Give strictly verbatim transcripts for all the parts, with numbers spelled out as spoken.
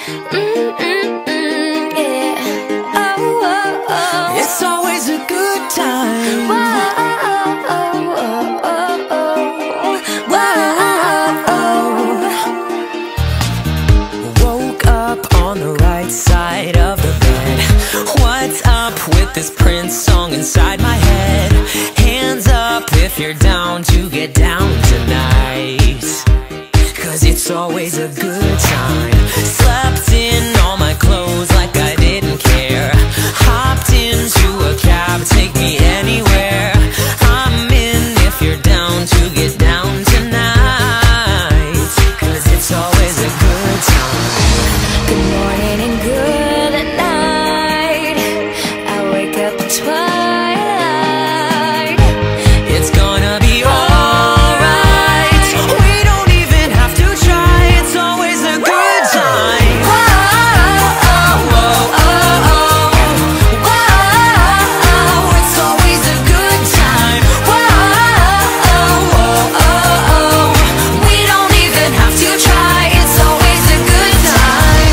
Mm-mm-mm, yeah. Oh, oh, oh. It's always a good time. Whoa, oh, oh, oh, oh. Whoa, oh. Woke up on the right side of the bed. What's up with this Prince song inside my head? Hands up if you're down to get down tonight, 'cause it's always a good time. Slept in all my clothes like I didn't care. Hopped into a cab, take me anywhere. I'm in if you're down to get down tonight, 'cause it's always a good time. good morning and good night. I wake up at twilight. It's gonna be alright. We don't even have to try. It's always a good time. Whoa, oh, oh, oh, oh. Whoa, It's always a good time. whoa, oh, oh, oh, oh. We don't even have to try. It's always a good time.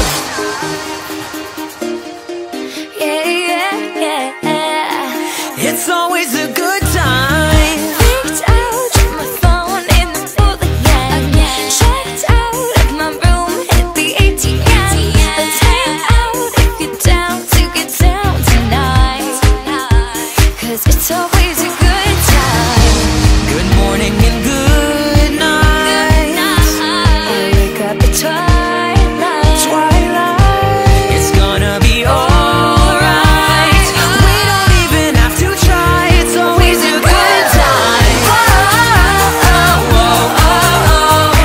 yeah, yeah, yeah. It's always a good time. Picked out my phone in the booth again. Checked out of my room, hit the A T M. Let's hang out if you're down to get down tonight, 'cause it's always a good time. Good morning and good night. I wake up at twilight. Twilight. It's gonna be alright. We don't even have to try. It's always a good time. Whoa, oh, oh, oh.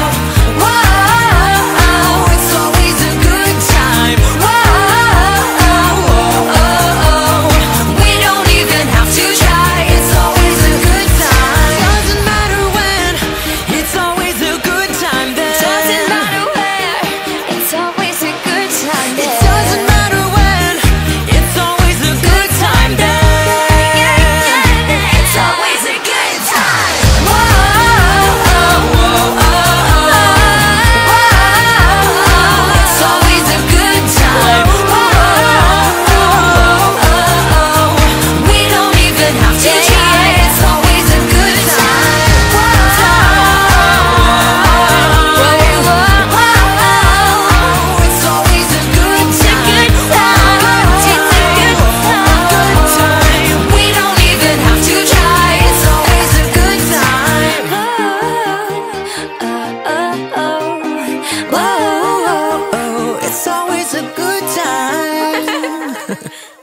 Whoa, it's always a good time. Whoa, we don't even have to try. It's always a good time. Doesn't matter when. It's always a good time then. Doesn't matter where, it's always a good time. It doesn't matter when. It's always a good time then. It's always a good time. It's always a good time. We don't even have to try. It's always a good time. It's always a good time. Good time. We don't even have to try. It's always a good time. Oh, it's always a good time.